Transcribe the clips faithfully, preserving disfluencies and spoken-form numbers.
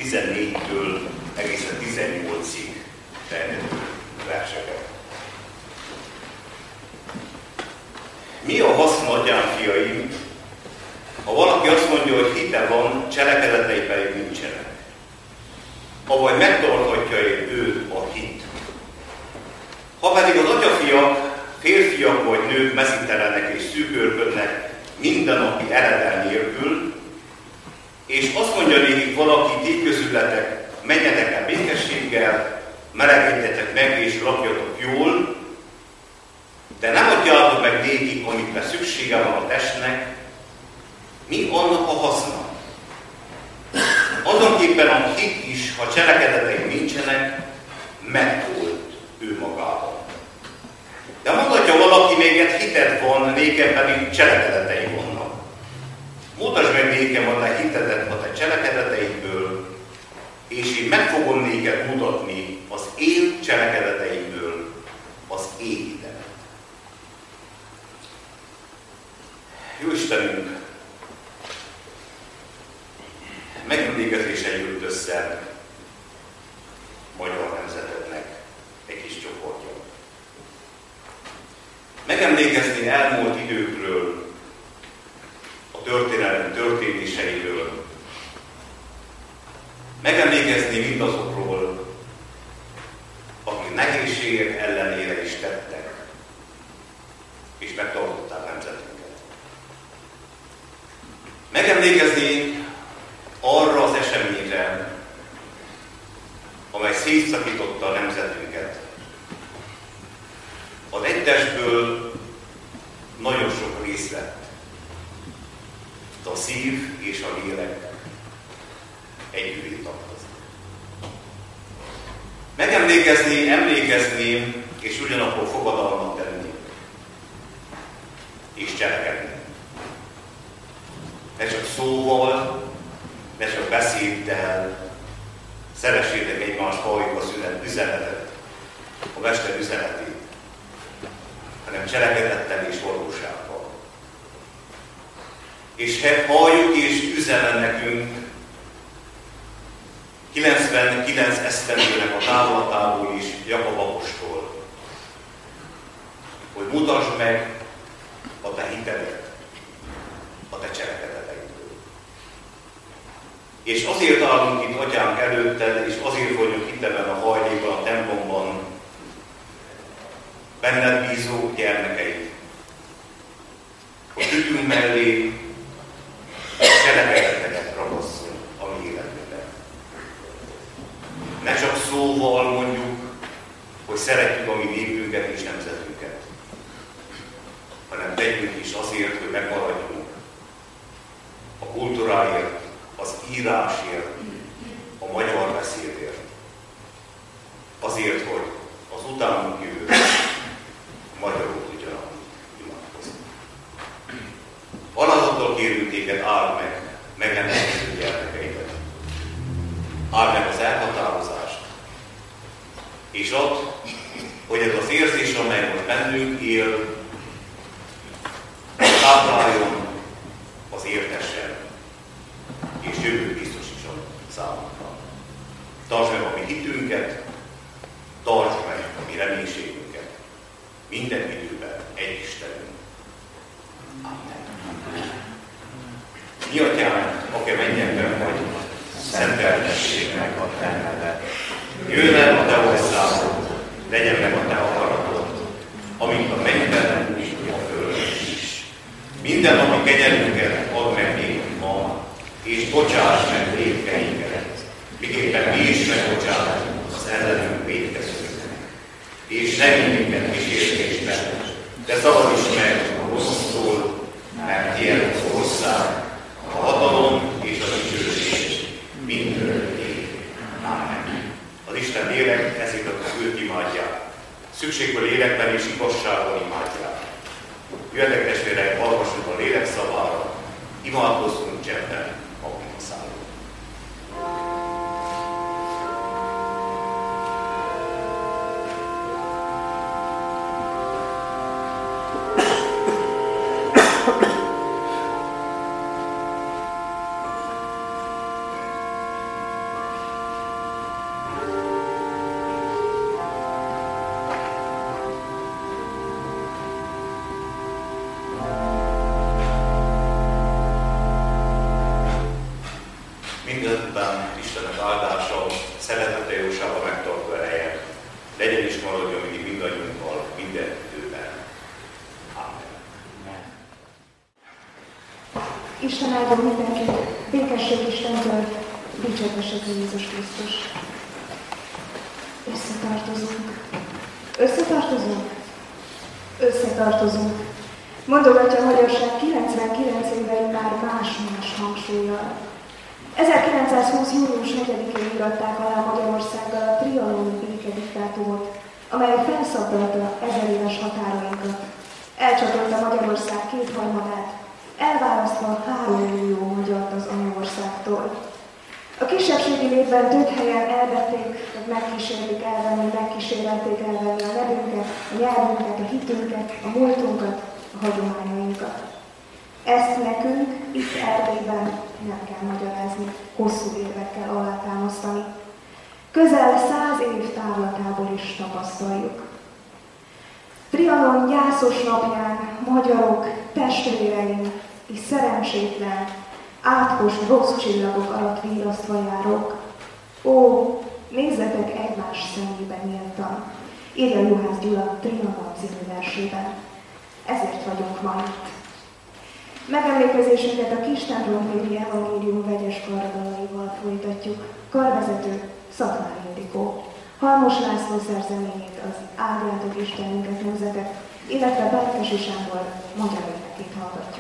tizennégytől egészen tizennyolcig terjedő verseket. Mi a haszna, atyám, fiaim, ha valaki azt mondja, hogy hite van, cselekedetei pedig nincsenek? Avagy megtarthatja őt a hit. Ha pedig az atyafiak, férfiak vagy nők mezítelenek és szűkörködnek mindennapi eredel nélkül, és azt mondja nékik valaki, ti közületek, menjetek el békességgel, melegedjetek meg és lakjatok jól, de nem adjátok meg nékik, amikre szüksége van a testnek, mi annak a haszna? Azonképpen a hit is, ha cselekedetei nincsenek, megholt ő magában. De mondhatja valaki, még egy hited van, nékem pedig cselekedetei vannak. Mutasd meg nékem a te hitedet a te cselekedeteidből, és én meg fogom néked mutatni az én cselekedeteimből az én hitemet. Jó Istenünk, megemlékezése jött össze magyar nemzetednek egy kis csoportja. Megemlékezni elmúlt időkről, a történelem történéseiről, megemlékezni mindazokról, akik nehézségek ellenére is tettek, és megtartották nemzetünket. Megemlékezni arra az eseményre, amely szétszakította a nemzetünket. Az egyesből nagyon sok rész lett. A szív és a lélek együvé tartozik. Megemlékezni, emlékezni, és ugyanakkor fogadalmat tenni. És cselekedni. Ne csak szóval, ne csak beszéddel, szeressétek egymást, halljuk a szünet üzenetet, a mester üzenetét, hanem cselekedettel és valósággal. És halljuk és üzenem nekünk kilencvenkilenc esztendőnek a távlatából is Jakab apostol, hogy mutasd meg a te hitedet, a te cselekedeteidből. És azért állunk itt, atyánk, előtted, és azért vagyunk itt ebben a hajlékban, a templomban, benned bízó gyermekeid, hogy ütünk mellé cselekedeteket ragasszunk a mi életünkben. Ne csak szóval mondjuk, hogy szeretjük a mi népünket és nemzetünket, hanem tegyünk is azért, hogy megmaradjunk a kultúráért, az írásért, a magyar beszédért. Azért, hogy az utánunk jövő magyarul tudjanak imádkozni. Alázattal kérünk téged, áld meg megemlékező gyermekeidet. Áld meg az elhatározást, és add, hogy ez az érzés, amely most bennünk él, tápláljon az értesen, és jövőt biztosítson számunkra. Tartsd meg a mi hitünket, tartsd meg a mi reménységünket. Minden időben egy Istenünk. Amen. Mi atyánk, aki mennyekben vagy, szenteltessék meg a te neved. Jöjjön el a te országod, legyen meg a te akaratod, amint a mennyben, úgy a földön is. Minden napi kegyelmünket add meg nékünk ma, és bocsáss meg vétkeinket, miképpen mi is megbocsátunk az ellenünk vétkezőknek. És ne vigy minket kísértésbe, de szabadíts meg a rossztól, mert tiéd az ország, a hatalom és a dicsőség mindörökké. Amen. Az Isten lélek ezért az őt imádják. Szükségből lélekben és igazságban imádják. Jöjjetek testvérek, hallgassunk a lélek szavára, imádkozzunk csendben, akik a szállunk. áldjon mindenkit, békesség Istentől, dicsértessék Jézus Krisztus. Összetartozunk. Összetartozunk? Összetartozunk. Mondogatja a magyarság kilencvenkilenc évei már más-más hangsúllyal. ezerkilencszázhúsz. június negyedikén íratták alá Magyarországgal a trianoni békediktátumot, amely felszabdalta ezer éves határainkat. Elcsatolta Magyarország kétharmadát, elválasztva három millió magyart az anyaországtól. A kisebbségi létben több helyen elvették, vagy megkísérlik elvenni, megkísérelték elvenni a nevünket, a nyelvünket, a hitünket, a múltunkat, a hagyományainkat. Ezt nekünk itt Erdélyben nem kell magyarázni, hosszú évekkel alátámasztani. Közel száz év távlatából is tapasztaljuk. Trianon gyászos napján magyarok, testvéreink és szerencsétlen, átkos rossz csillagok alatt virrasztva járok. Ó, nézzetek egymás szemébe nyíltan, írja Juhász Gyula Trianon című versében. Ezért vagyunk ma itt. Megemlékezésünket a Kis-templomhéri evangélium vegyes karradalaival folytatjuk. Karvezető Szatmári Ildikó. Halmos László szerzeményét, az Áldjátok Istenünket nemzetet, illetve Berkesi Sándor magyar énekét hallgatjuk.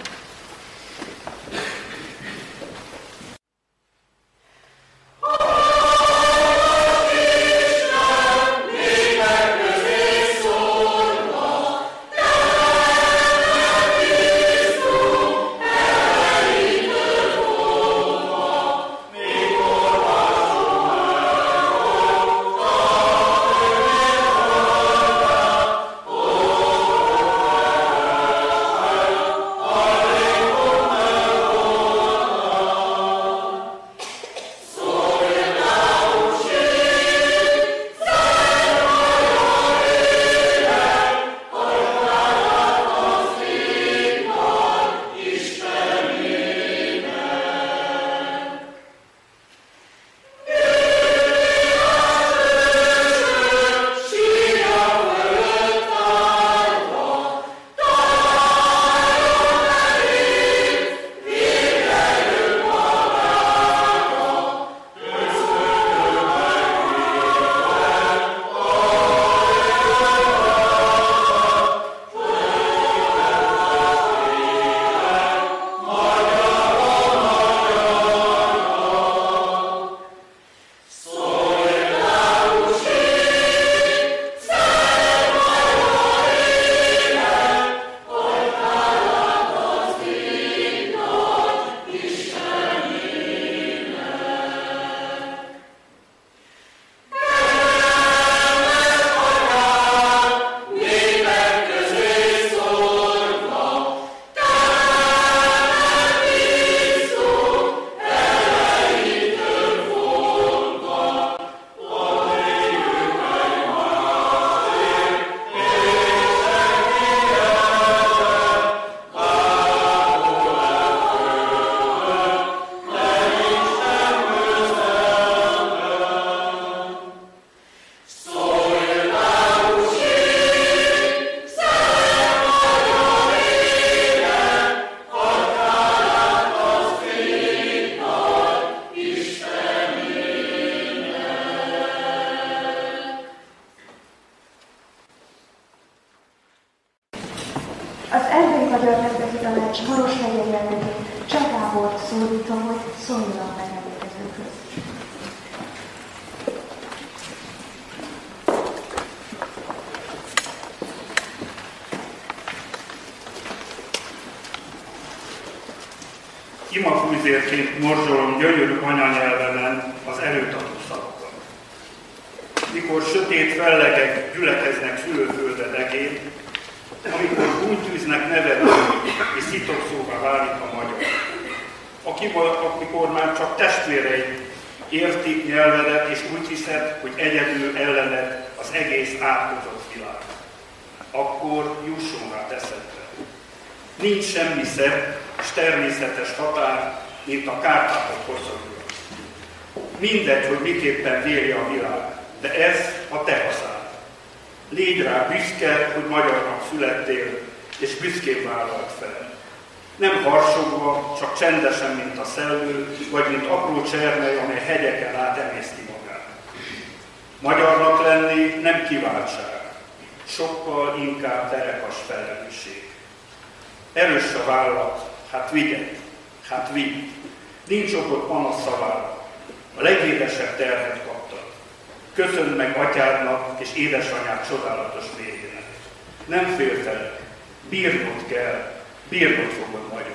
Imafújzérként morzsolom gyönyörű anyanyelvemen az előtató szavakat. Mikor sötét fellegek gyülekeznek szülőföldedekén, amikor gúnytűznek nevetni és szitokszóvá válik a magyar. Amikor már csak testvéreid értik nyelvedet és úgy hiszed, hogy egyedül ellened az egész átkozott világ. Akkor jusson rá eszedbe. Nincs semmi szebb és természetes határ, mint a Kárpátok hosszadúja. Mindegy, hogy miképpen véli a világ, de ez a te hazád. Légy rá büszke, hogy magyarnak születtél, és büszkén vállalt fel. Nem harsogva, csak csendesen, mint a szellő, vagy mint apró csermely, amely hegyeken át emészti magát. Magyarnak lenni nem kiváltság, sokkal inkább terekas felelősség. Erős a vállat, hát vigyed, hát vidd. Nincs okot panasz szavára. A legédesebb terhet kaptad. Köszönd meg atyádnak és édesanyád csodálatos lényének. Nem féltelek, bírnod kell, bírnod fogod magyar.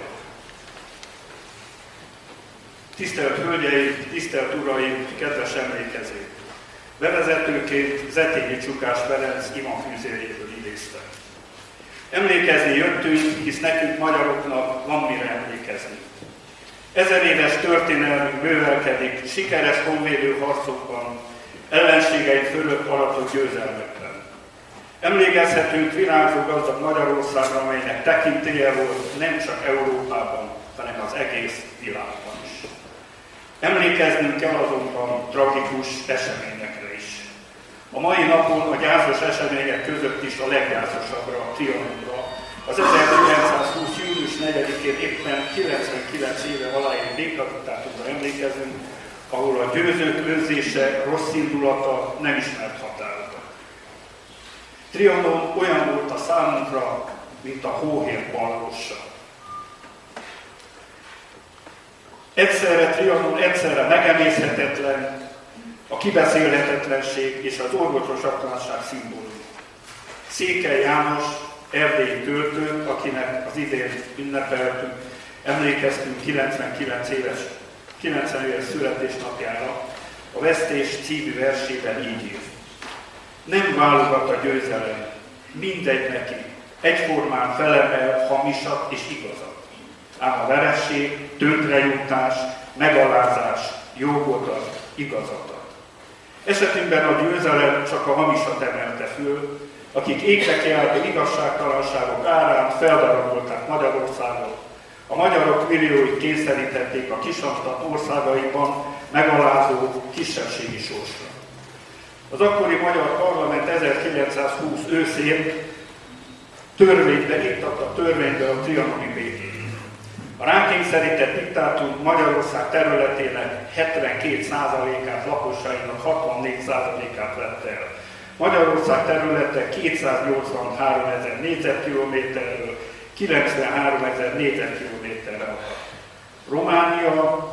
Tisztelt Hölgyeim, tisztelt Uraim, kedves emlékezők! Bevezetőként Zetényi Csukás Ferenc imafűzéjéből idéztem. Emlékezni jöttünk, hisz nekünk magyaroknak van mire emlékezni. Ezer éves történelmünk bővelkedik, sikeres honvédő harcokban, ellenségeink fölött aratott győzelmekben. Emlékezhetünk virágzó gazdag Magyarországra, amelynek tekintélye volt nem csak Európában, hanem az egész világban is. Emlékeznünk kell azonban tragikus eseményekre is. A mai napon a gyászos események között is a leggyászosabbra, a Trianonra. Az ezerkilencszázhúsz. július negyedikén éppen kilencvenkilenc éve aláírt békediktátumra emlékezünk, ahol a győzők önzése, rossz indulata nem ismert határokat. Trianon olyan volt a számunkra, mint a hóhér balrossa. Egyszerre Trianon, egyszerre megemészhetetlen, a kibeszélhetetlenség és az orvososatlanság szimbólum. Székely János, erdélyi költő, akinek az idén ünnepeltünk, emlékeztünk kilencvenkilenc éves, kilencven éves születésnapjára, a Vesztés című versében így ír. Nem válogat a győzelem, mindegy neki, egyformán felemel hamisat és igazat. Ám a veresség, tönkrejutás, megalázás, jogodat, igazatat. Esetünkben a győzelem csak a hamisat emelte föl, akik égbe kiáltó igazságtalanságok árán feldarabolták Magyarországot, a magyarok millióit kényszerítették a kisamstat országaiban megalázó kisebbségi sorsra. Az akkori magyar parlament ezerkilencszázhúsz őszén törvénybe, iktatta törvénybe a trianoni békét. A rákényszerített diktátum Magyarország területének hetvenkét százalékát, lakosainak hatvannégy százalékát vette el. Magyarország területe kétszáznyolcvanháromezer négyzetkilométerről kilencvenháromezer négyzetkilométerre akadt. Románia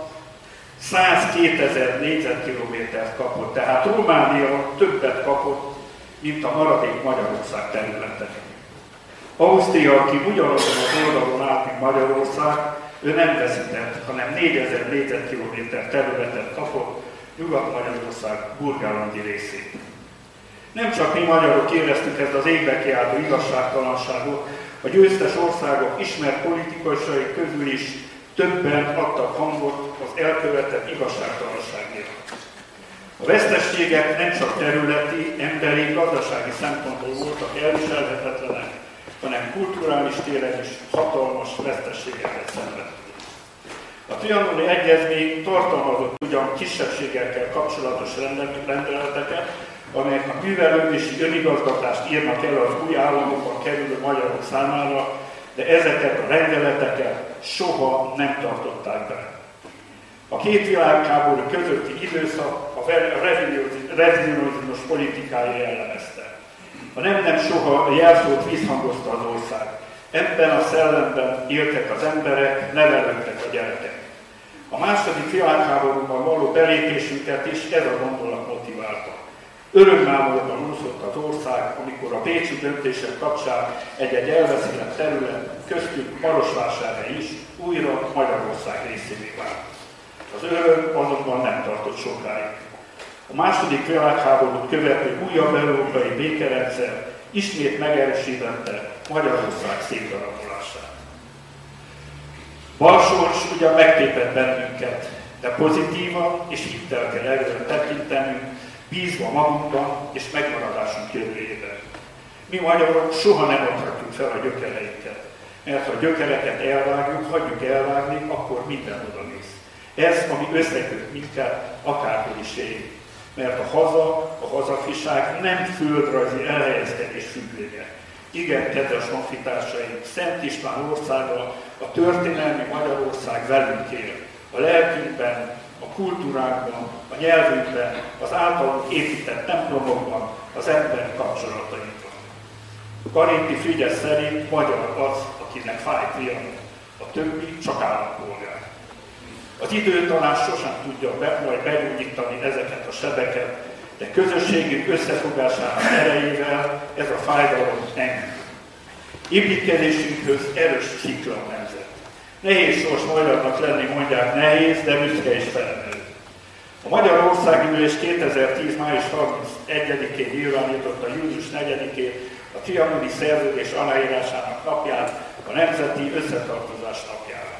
százkétezer négyzetkilométert kapott, tehát Románia többet kapott, mint a maradék Magyarország területe. Ausztria, aki ugyanazon az oldalon állt, mint Magyarország, ő nem veszített, hanem négyezer négyzetkilométer területet kapott, Nyugat-Magyarország burgálandi részét. Nem csak mi magyarok éreztük ezt az égbe kiáltó igazságtalanságot, a győztes országok ismert politikusai közül is többen adtak hangot az elkövetett igazságtalanságért. A veszteségek nem csak területi, emberi, gazdasági szempontból voltak elviselhetetlenek, hanem kulturális téren is hatalmas veszteségeket szenvedtünk. A trianoni egyezmény tartalmazott ugyan kisebbségekkel kapcsolatos rendeleteket, amelyek a művelődési önigazgatást írnak el az új államokban kerülő magyarok számára, de ezeket a rendeleteket soha nem tartották be. A két világháború közötti időszak a revizionizmus politikája jellemezte. A nem nem soha a jelszót visszhangozta az ország. Ebben a szellemben éltek az emberek, nevelődtek a gyerekek. A második világháborúban való belépésünket is ez a gondolat motiválta. Örömmámoltan úszott az ország, amikor a bécsi döntések kapcsán egy-egy elveszített terület, köztük Marosvásárhely is újra Magyarország részévé vált. Az öröm azonban nem tartott sokáig. A második világháborút követő újabb európai békerendszer ismét megerősítette Magyarország szétdarabolását. Balsors ugyan megtépett bennünket, de pozitívan és hittel kell előre tekintenünk, bízva magunkban és megmaradásunk jövőjében. Mi magyarok soha nem adhatjuk fel a gyökereinket, mert ha a gyökereket elvágjuk, hagyjuk elvágni, akkor minden oda néz. Ez, ami összeköt minket, akárhol is éljünk. Mert a haza, a hazafiság nem földrajzi elhelyezkedés függvénye. Igen, kedves honfitársaim, Szent István országa, a történelmi Magyarország velünk él. A lelkünkben, a kultúránkban, a nyelvünkben, az általunk épített templomokban, az ember kapcsolatainkban. Karinti Frigyes szerint magyar az, akinek fáj trianon, a többi csak állampolgár. Az idő talán sosem tudja be, majd begyógyítani ezeket a sebeket, de közösségünk összefogásának erejével ez a fájdalom enyhül. Építkezésünkhöz erős szikla a nemzet. Nehéz sors magyarnak lenni, mondják, nehéz, de büszke és felemelő. A Magyar Országgyűlés kétezer-tíz. május harmincegyedikén nyilvánította július negyedikén a trianoni szerződés aláírásának napját, a Nemzeti Összetartozás napjára.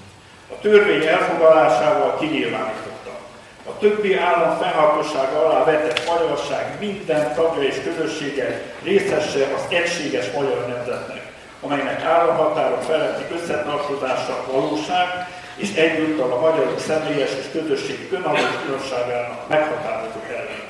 A törvény elfogadásával kinyilvánította. A többi állam fennhatósága alá vetett magyarság minden tagja és közössége részese az egységes magyar nemzetnek, amelynek államhatárok feletti összetartozása valóság, és egyúttal a magyarok személyes és közösségi önállóságának meghatározó eleme.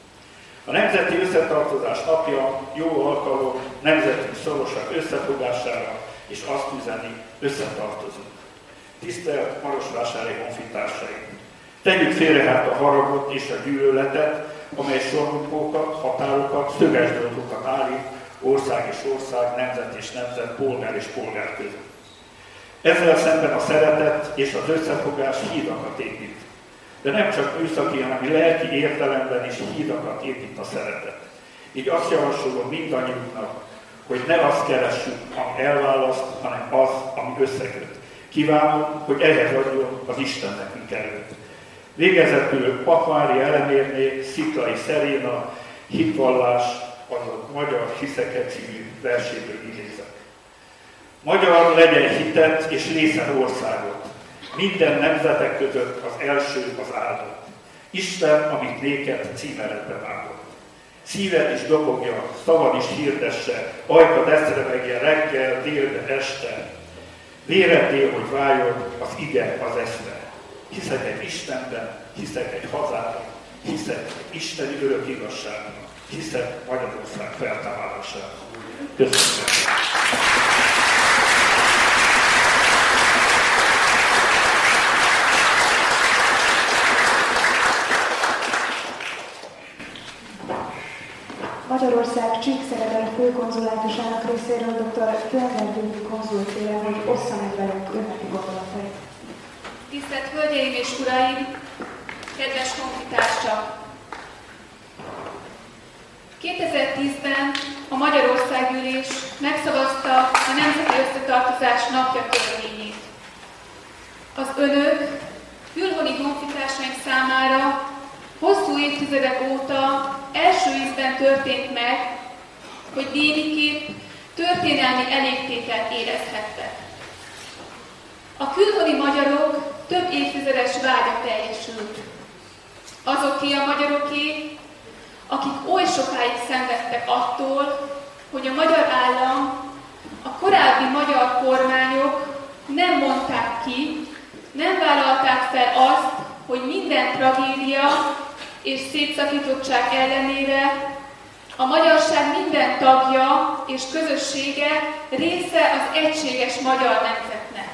A Nemzeti Összetartozás napja jó alkalom nemzetünk szorosabb összefogására, és azt üzeni, összetartozunk. Tisztelt marosvásári honfitársaim! Tegyük félre hát a haragot és a gyűlöletet, amely sorrupókat, határokat, szöges dolgokat állít ország és ország, nemzet és nemzet, polgár és polgár között. Ezzel szemben a szeretet és az összefogás hídakat épít. De nem csak műszaki, hanem lelki értelemben is hídakat épít a szeretet. Így azt javasolom mindannyiunknak, hogy ne azt keressük, ami elválaszt, hanem az, ami összeköt. Kívánom, hogy ehhez adjon az Isten nekünk előtt. Végezetül Pakvári Elemérné, Sziklai Szeréna, Hitvallás, azaz Magyar Hiszeke című verséből idézek. Magyar legyen hitet és részen országot, minden nemzetek között az első az áldott. Isten, amit néked címeredbe vágott. Szíved is dobogja, szavad is hirdesse, ajkad eszrevegje reggel, délbe, este. Véreddé, hogy váljon az ige az eszre. Hiszek egy Istenben, hiszek egy hazában, hiszek isteni örök igazságban, hiszek Magyarország feltámadásában. Köszönöm. Magyarország Csíkszeredai főkonzulátusának részéről dr. Kőember György konzul kérem, hogy ossza meg velünk ünnepi gondolatait. Tisztelt Hölgyeim és Uraim, kedves honfitársak! kétezer-tízben a Magyar Országgyűlés megszavazta a Nemzeti Összetartozás napja törvényét. Az önök, külhoni honfitársaim számára hosszú évtizedek óta első ízben történt meg, hogy némiképp történelmi elégtételt érezhettek. A külhoni magyarok több évtizedes vágya teljesült. Azoké a magyaroké, akik oly sokáig szenvedtek attól, hogy a magyar állam, a korábbi magyar kormányok nem mondták ki, nem vállalták fel azt, hogy minden tragédia és szétszakítottság ellenére a magyarság minden tagja és közössége része az egységes magyar nemzetnek.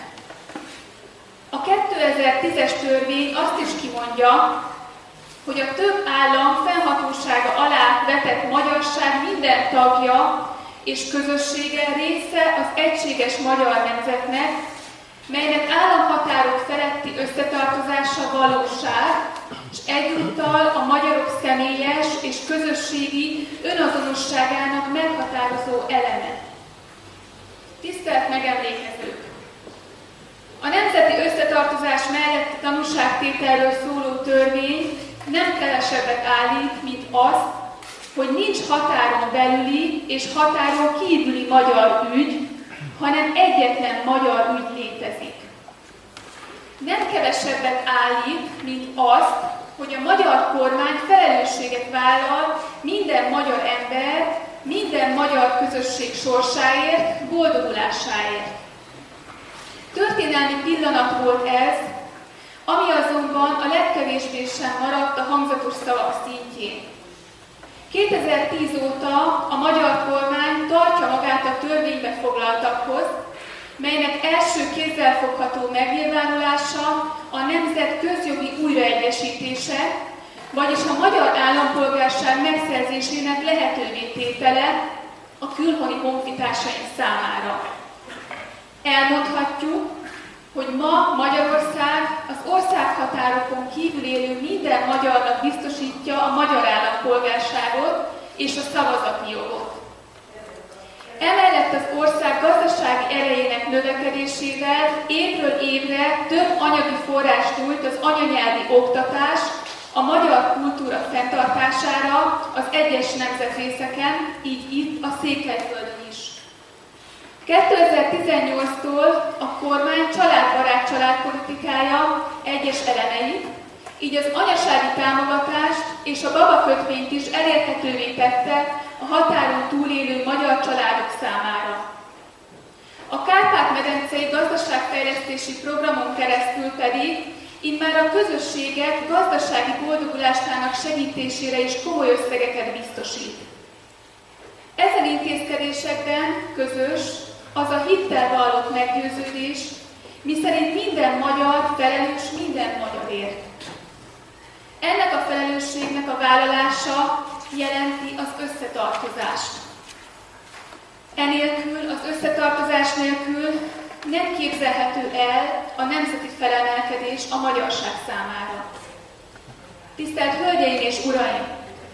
A kétezer-tízes törvény azt is kimondja, hogy a több állam fennhatósága alá vetett magyarság minden tagja és közössége része az egységes magyar nemzetnek, melynek államhatárok feletti összetartozása valóság, és egyúttal a magyarok személyes és közösségi önazonosságának meghatározó eleme. Tisztelt megemlékezők! A nemzeti összetartozás melletti tanúságtételről szóló törvény nem kevesebbet állít, mint azt, hogy nincs határon belüli és határon kívüli magyar ügy, hanem egyetlen magyar ügy létezik. Nem kevesebbet állít, mint azt, hogy a magyar kormány felelősséget vállal minden magyar ember, minden magyar közösség sorsáért, boldogulásáért. Történelmi pillanat volt ez, ami azonban a legkevésbé sem maradt a hangzatos szavak szintjén. kétezer-tíz óta a magyar kormány tartja magát a törvénybe foglaltakhoz, melynek első kézzelfogható megnyilvánulása a nemzet közjogi újraegyesítése, vagyis a magyar állampolgárság megszerzésének lehetővé tétele a külhoni honfitársaink számára. Elmondhatjuk, hogy ma Magyarország az országhatárokon kívül élő minden magyarnak biztosítja a magyar állampolgárságot és a szavazati jogot. Emellett az ország gazdasági erejének növekedésével évről évre több anyagi forrást nyújt az anyanyelvi oktatás, a magyar kultúra fenntartására az egyes nemzetrészeken, így itt a Székelyföldön is. kétezer-tizennyolctól a kormány családbarát családpolitikája egyes elemeit, így az anyasági támogatást és a babakötvényt is elérhetővé tette a határon túlélő magyar családok számára. A Kárpát-medencei gazdaságfejlesztési programon keresztül pedig immár a közösségek gazdasági boldogulásának segítésére is komoly összegeket biztosít. Ezen intézkedésekben közös az a hittel vallott meggyőződés, miszerint minden magyar felelős minden magyarért. Ennek a felelősségnek a vállalása jelenti az összetartozást. Enélkül, az összetartozás nélkül nem képzelhető el a nemzeti felemelkedés a magyarság számára. Tisztelt Hölgyeim és Uraim!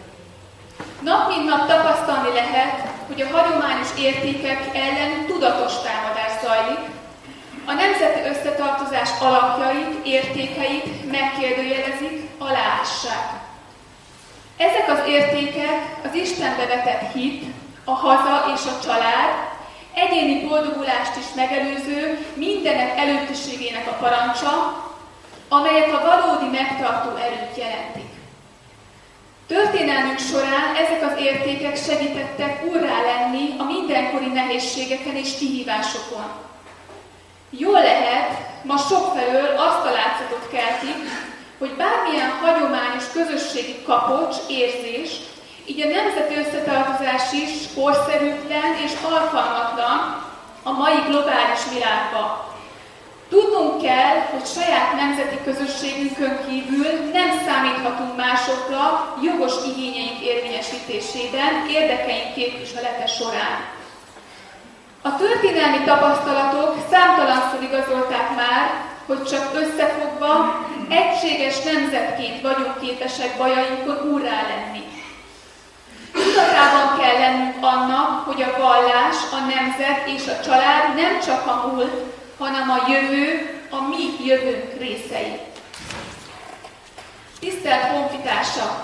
Nap mint nap tapasztalni lehet, hogy a hagyományos értékek ellen tudatos támadás zajlik, a nemzeti összetartozás alapjait, értékeit megkérdőjelezik, aláássák. Ezek az értékek az Istenbe vetett hit, a haza és a család, egyéni boldogulást is megelőző mindenek előttiségének a parancsa, amelyek a valódi megtartó erőt jelentik. Történelmünk során ezek az értékek segítettek úrrá lenni a mindenkori nehézségeken és kihívásokon. Jól lehet, ma sokfelől azt a látszatot keltik, hogy bármilyen hagyományos közösségi kapocs, érzés, így a nemzeti összetartozás is korszerűtlen és alkalmatlan a mai globális világba. Tudnunk kell, hogy saját nemzeti közösségünkön kívül nem számíthatunk másokra jogos igényeink érvényesítésében, érdekeink képviselete során. A történelmi tapasztalatok számtalanszor igazolták már, hogy csak összefogva, egységes nemzetként vagyunk képesek bajainkon úrrá lenni. Tudatában kell lennünk annak, hogy a vallás, a nemzet és a család nem csak a múlt, hanem a jövő, a mi jövőnk részei. Tisztelt honfitársak!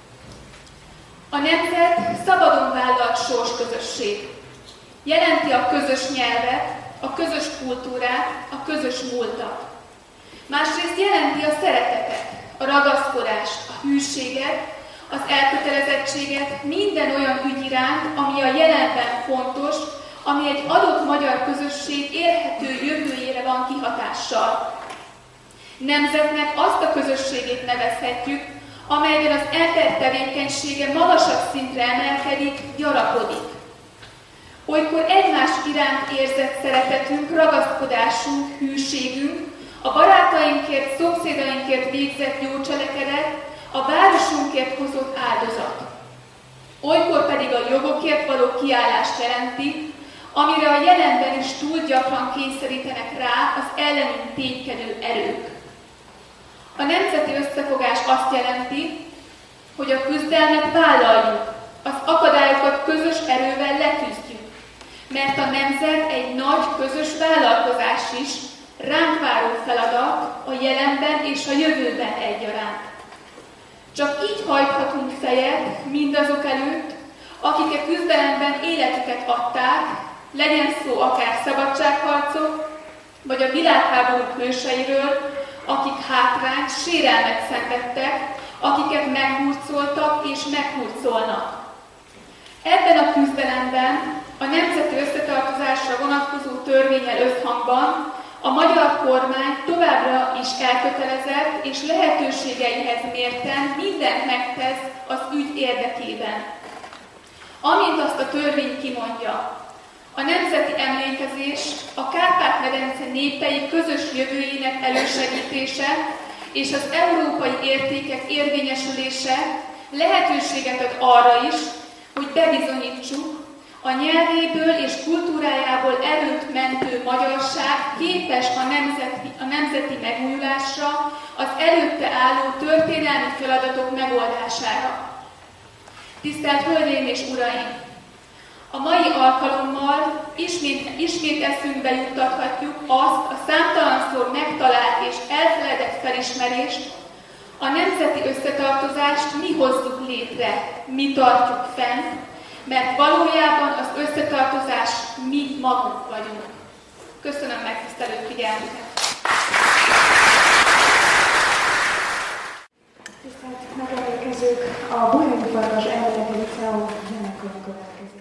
A nemzet szabadon vállalt sorsközösség. Jelenti a közös nyelvet, a közös kultúrát, a közös múltat. Másrészt jelenti a szeretetet, a ragaszkodást, a hűséget, az elkötelezettséget minden olyan ügy iránt, ami a jelenben fontos, ami egy adott magyar közösség élhető jövőjére van kihatással. Nemzetnek azt a közösségét nevezhetjük, amelyben az ember tevékenysége magasabb szintre emelkedik, gyarapodik. Olykor egymás iránt érzett szeretetünk, ragaszkodásunk, hűségünk, a barátainkért, szomszédainkért végzett jó cselekedet, a városunkért hozott áldozat. Olykor pedig a jogokért való kiállást jelenti, amire a jelenben is túl gyakran kényszerítenek rá az ellenünk ténykedő erők. A nemzeti összefogás azt jelenti, hogy a küzdelmet vállaljuk, az akadályokat közös erővel leküzdjük, mert a nemzet egy nagy közös vállalkozás is, ránk váró feladat a jelenben és a jövőben egyaránt. Csak így hajthatunk fejet mindazok előtt, akik a küzdelemben életüket adták, legyen szó akár szabadságharcok, vagy a világháborúk hőseiről, akik hátrányt, sérelmet szenvedtek, akiket meghurcoltak és meghurcolnak. Ebben a küzdelemben a nemzeti összetartozásra vonatkozó törvénnyel összhangban a magyar kormány továbbra is elkötelezett és lehetőségeihez mérten mindent megtesz az ügy érdekében. amint azt a törvény kimondja. A nemzeti emlékezés a Kárpát-medence népei közös jövőjének elősegítése és az európai értékek érvényesülése lehetőséget ad arra is, hogy bebizonyítsuk, a nyelvéből és kultúrájából erőt mentő magyarság képes a nemzeti, a nemzeti megújulásra, az előtte álló történelmi feladatok megoldására. Tisztelt Hölgyeim és Uraim! A mai alkalommal ismét, ismét eszünkbe juttathatjuk azt a számtalanszor megtalált és elfeledett felismerést, a nemzeti összetartozást mi hozzuk létre, mi tartjuk fenn, mert valójában az összetartozás mi magunk vagyunk. Köszönöm megtisztelő figyelmüket! Tisztelt megemlékezők, a Bolyai Farkas Elméleti Liceum zenekar következik.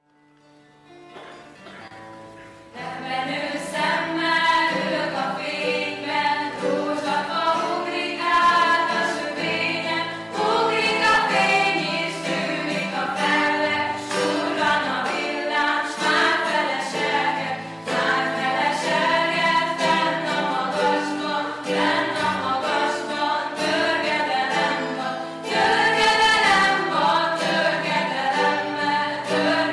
Menő szemmel ülök a fényben, rózsafa ugrik át a sövényen, ugrik a fény és tűnik a fellek, surran a villám, s már feleselget, már feleselget, fenn a magasban, fenn a magasban, törgedelem van, törgedelem van, törgedelemmel, törgedelem.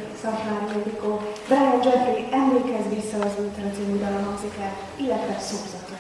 Szatmári Ildikó, Brian Jeffrey Emlékezz vissza az útra című dala hangzik el, illetve szózatok.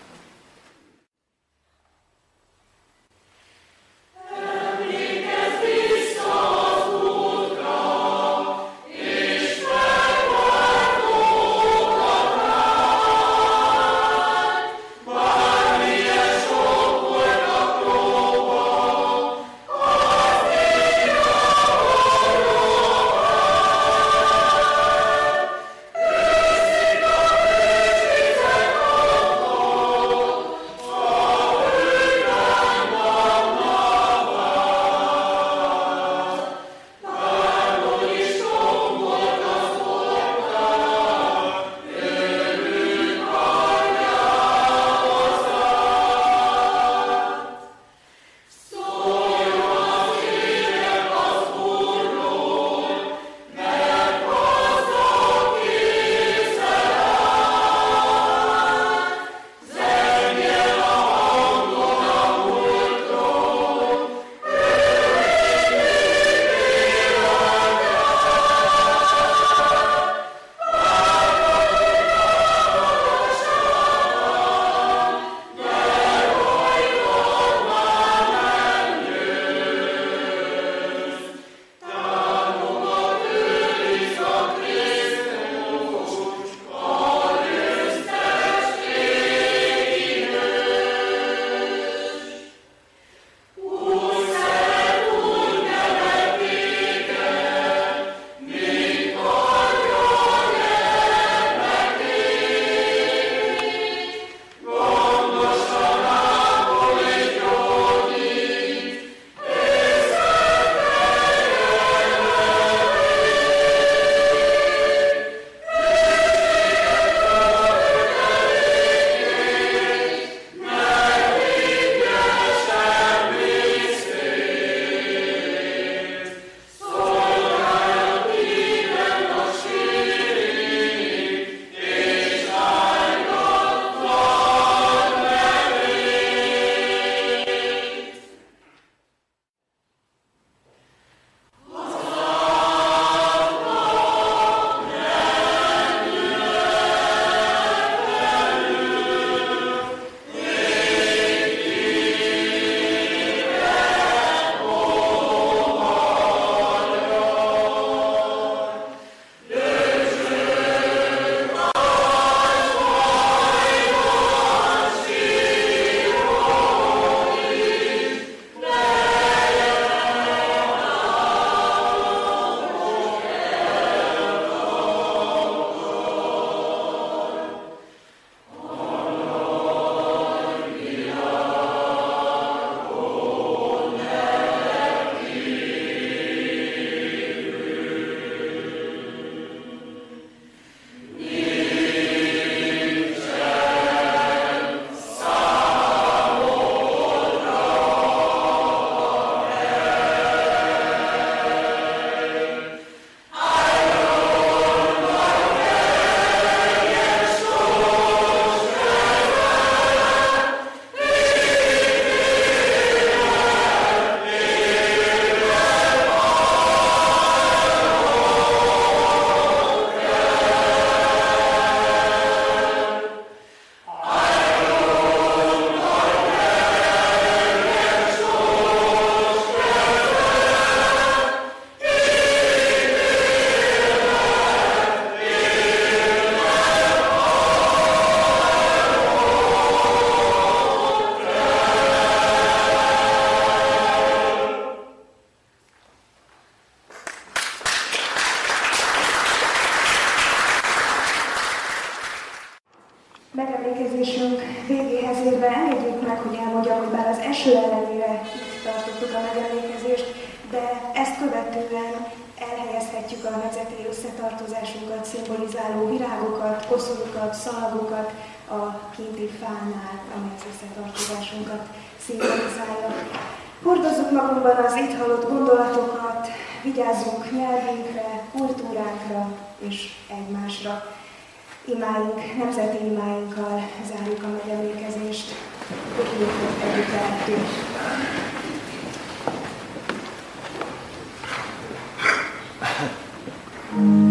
Megemlékezésünk végéhez érve engedjék meg, hogy elmondjam, hogy bár az eső ellenére itt tartottuk a megemlékezést, de ezt követően elhelyezhetjük a nemzeti összetartozásunkat szimbolizáló virágokat, koszorúkat, szalagokat a kinti fánál, amely az összetartozásunkat szimbolizálja. Hordozzuk magunkban az itt hallott gondolatokat, vigyázzunk nyelvünkre, kultúránkra és egymásra. Imáink, nemzeti imáinkkal zárjuk a megemlékezést. Köszönjük, hogy együtt lehettünk. Thank you.